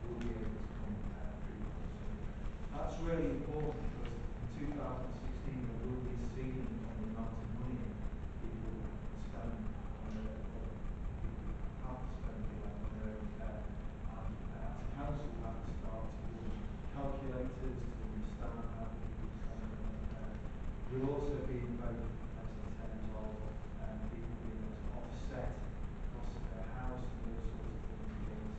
will be able to come pre-consumed. That's really important because in 2016 there will be a ceiling on the amount of money people can spend on their, or people have to spend on their own care. And as a council we have to start to use calculators to understand how people spend on their care. We'll also be involved in terms of people being able to offset costs of their house and those sorts of things against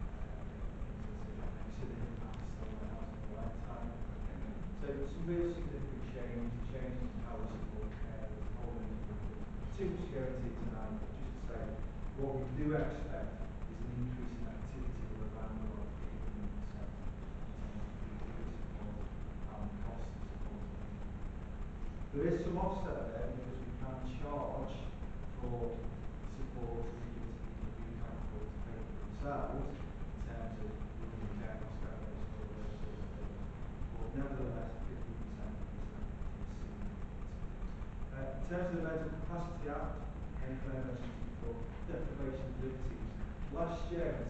consider impact on their house in their lifetime. So some real significant change in how we support care as a whole range of things. Too much to go into tonight, but just to say what we do expect is an increase in activity of around about 15% in terms of people we support and costs to support. There is some offset there because we can charge for support to people who can't afford to pay for themselves in terms of running the care cost calculation or those sorts of things. But nevertheless, 15% is significant. In terms of the Mental Capacity Act, and Claire mentioned it before, deprivation of liberties. Last year in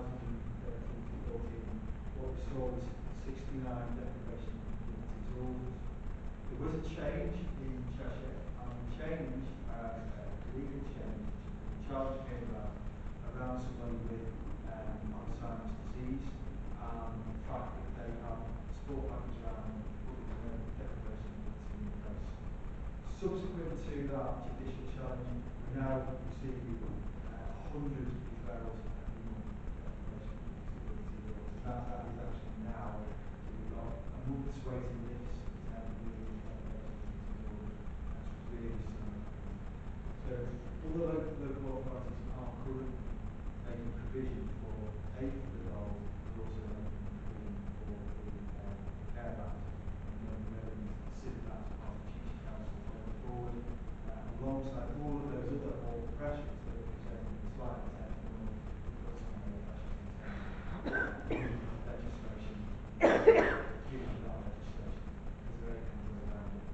2013-14, what we saw was 69 deprivation of liberties orders. There was a change in Cheshire, and the change, the legal change, the charge came around somebody with Alzheimer's disease, and the fact that they have support package around them, but there's no deprivation of liberty in place. Subsequent to that judicial challenge, we're now receiving 100 referrals every month for deprivation of liberty orders. That is actually now, so we've got a month's waiting list in terms of dealing with deprivation of liberty orders. That's really significant. So all the local authorities are currently making provision for aid for the dolls, but also making provision for the care act. And then we're going to consider that as part of the Chiefs Council going forward, alongside all of those other more pressures that we're presenting in slide 10 when we've got some more pressures in terms of legislation, human rights legislation. There's very good way around it.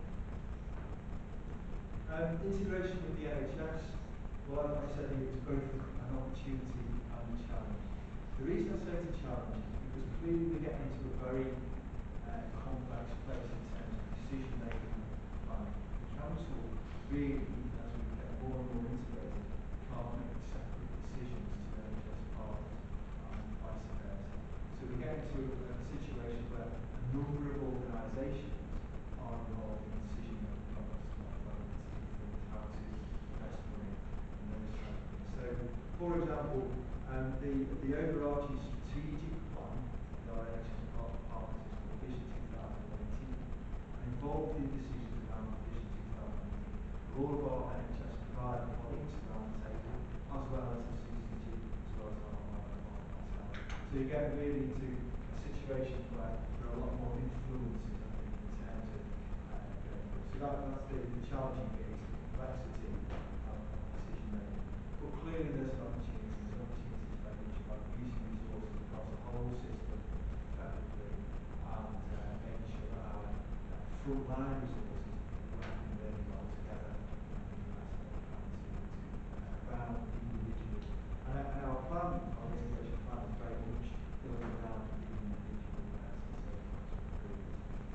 Integration with the NHS, well, as I said here, it's both an opportunity and a challenge. The reason I say it's a challenge is because clearly we get into a very complex place in terms of decision making. The council really, as we get more and more integrated, can't make separate decisions to NHS partners and vice versa. So we get into a situation where a number of organisations are involved in decision making on what's not relevant to things, how to invest money and those type of things. So, for example, the overarching strategic plan that our NHS partners is called Vision 2018, and involved in decisions around Vision 2018. All of our NHS provider colleagues around the table, as well as the CCG, as well as ourselves. So you get really into a situation where there are a lot more influences, I think, in terms of going forward. So that's the challenging bit, is the complexity of decision making. But clearly there's an opportunity. There's an opportunity to very much about using resources across the whole system effectively, and making sure that our frontline resources are working really well together and doing the best that we can to around individual. And our plan, our integration plan, is very much built around the individual person. So that's brilliant.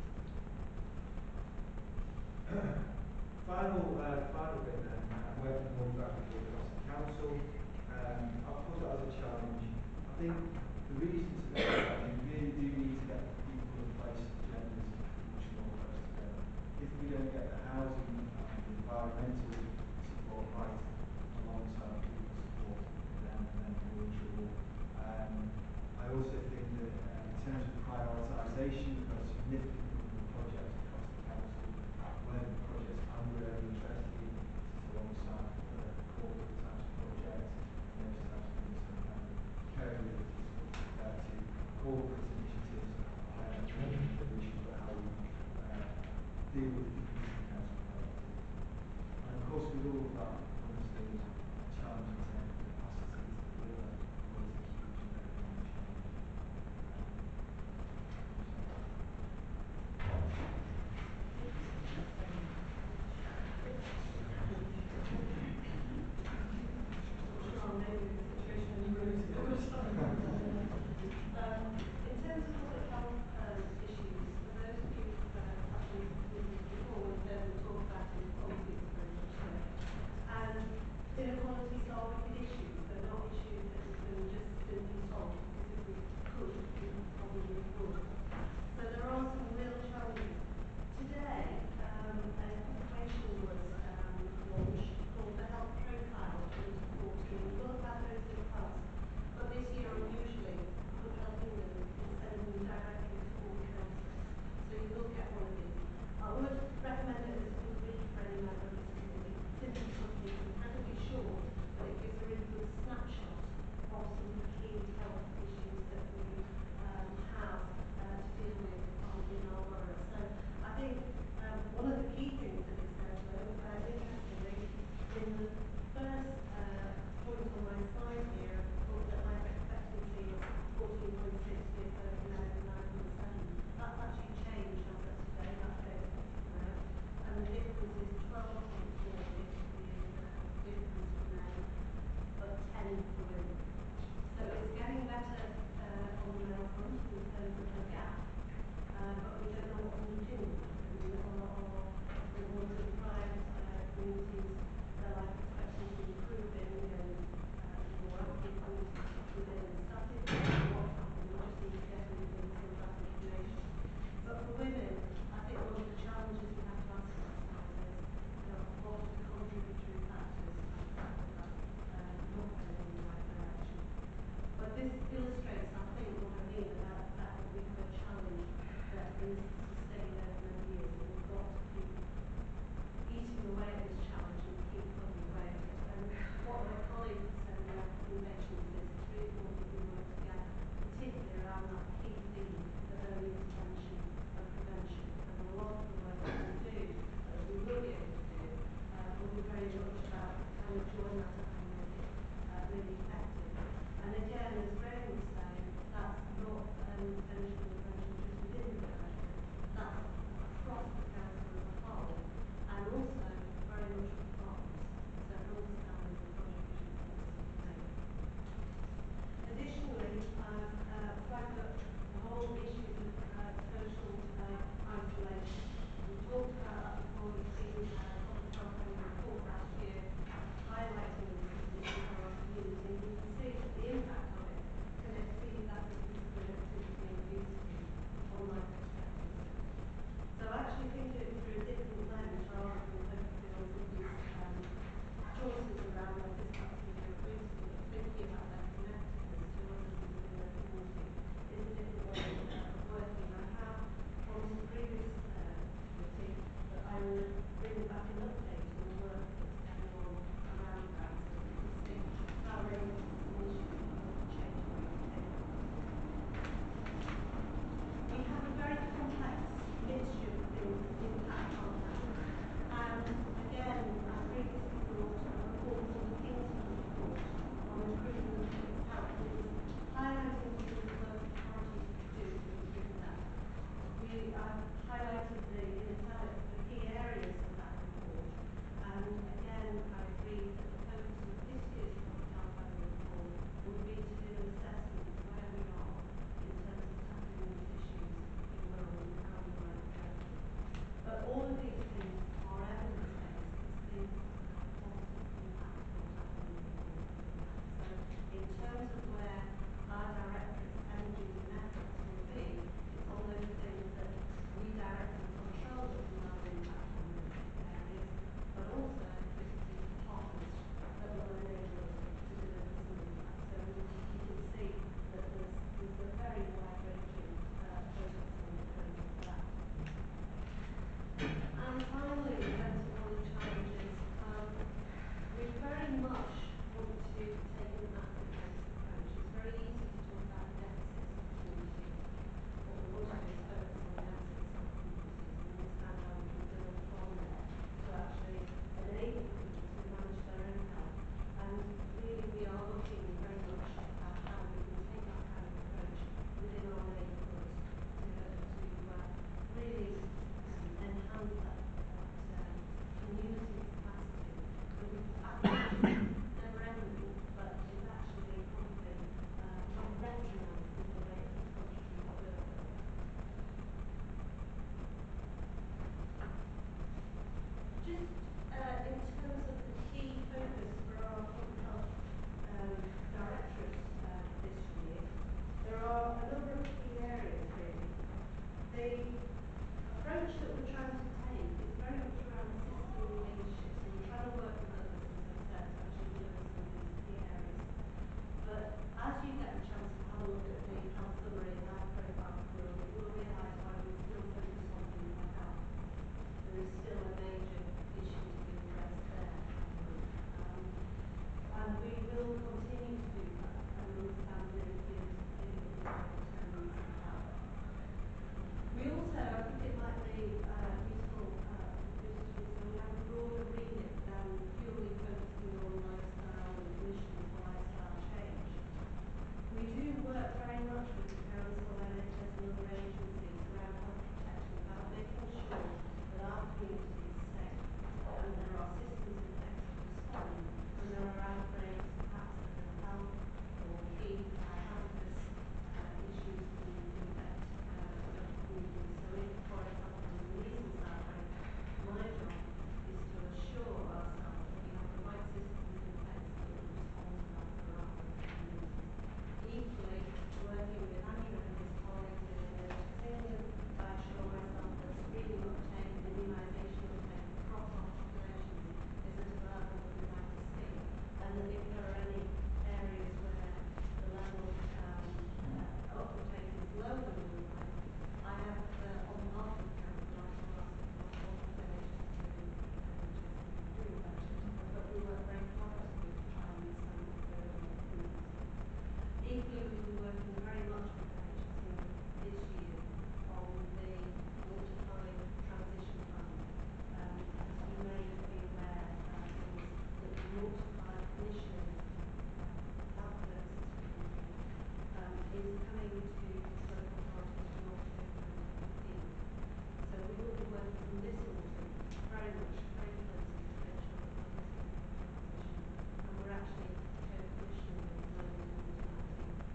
Final bit then, working more effectively across the council. I'll put that as a challenge. I think the reason to make a challenge, we really do need to get people in place, agendas much more close together. If we don't get the housing and the environmental support right alongside people support, then we're in trouble. I also think that in terms of prioritisation, we've got a significant number of projects across the council where the projects I'm really interested in is alongside other corporate types of projects and those types of things. So kind of carrying the compared to corporate initiatives and the issues about how we deal with the council priorities. And of course, with all of that, obviously, there's a challenge in terms of capacity to deliver what is a huge and very long change. Maybe the situation in the room is good. is coming to local authorities from October 2015. So we will be working from this autumn very much very closely to make sure that this is in position. And we're actually co-commissioning it at the moment and doing that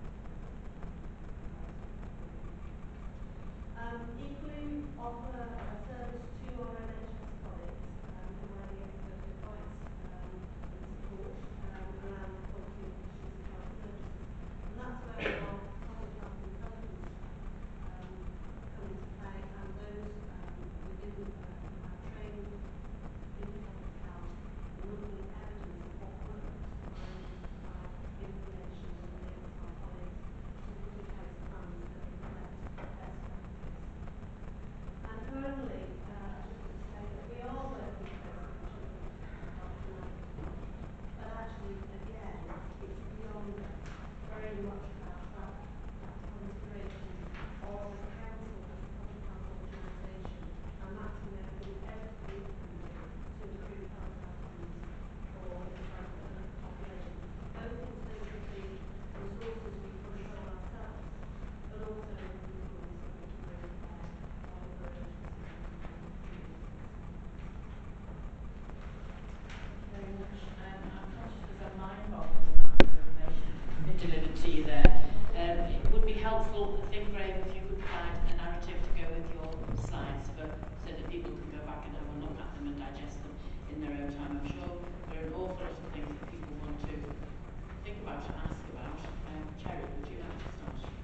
equally, we offer a service to our NHS colleagues providing expert advice and support around quality and efficiency health services. And that's where our public health intelligence staff come into play, and those within who have training in public health and looking at evidence of what works and provide information that enables our colleagues to put in place plans that reflect best practice. And currently, I just want to say that we are working closely with children's health and advocacy, but actually, again, it's beyond that, very much about that consideration of the council as a public health organisation, and that's where we do everything we can do to improve health outcomes for the population, both in terms of the resources we control ourselves, but also in the influence that we can really bear on other agencies and communities. Very much. I'm conscious because I'm mindful of the amount of information been delivered to you there. It would be helpful, I think, Graham, if you could provide a narrative to go with your slides so that people can go back and have a look at them and digest them in their own time. I'm sure there are an awful lot of things that people want to think about and ask about. Cherry, would you like to start?